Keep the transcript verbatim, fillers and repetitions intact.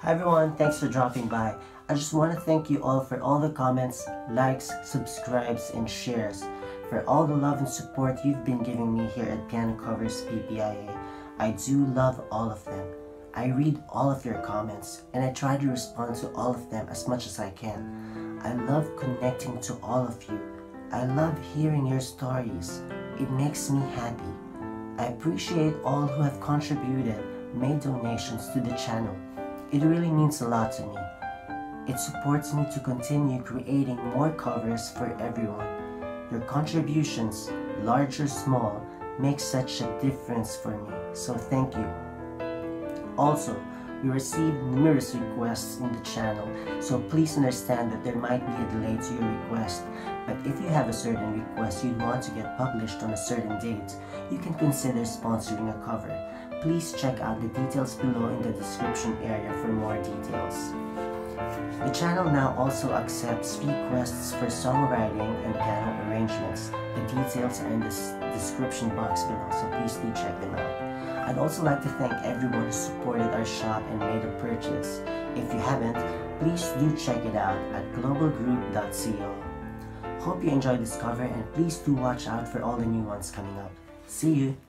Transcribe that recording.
Hi everyone, thanks for dropping by. I just want to thank you all for all the comments, likes, subscribes, and shares. For all the love and support you've been giving me here at Piano Covers P P I A. I do love all of them. I read all of your comments and I try to respond to all of them as much as I can. I love connecting to all of you. I love hearing your stories. It makes me happy. I appreciate all who have contributed, made donations to the channel. It really means a lot to me. It supports me to continue creating more covers for everyone. Your contributions, large or small, make such a difference for me, so thank you. Also, we received numerous requests in the channel, so please understand that there might be a delay to your request. But if you have a certain request you'd want to get published on a certain date, you can consider sponsoring a cover. Please check out the details below in the description area for more details. The channel now also accepts requests for songwriting and piano arrangements. The details are in the description box below, so please do check them out. I'd also like to thank everyone who supported our shop and made a purchase. If you haven't, please do check it out at global group dot co. Hope you enjoyed this cover and please do watch out for all the new ones coming up. See you!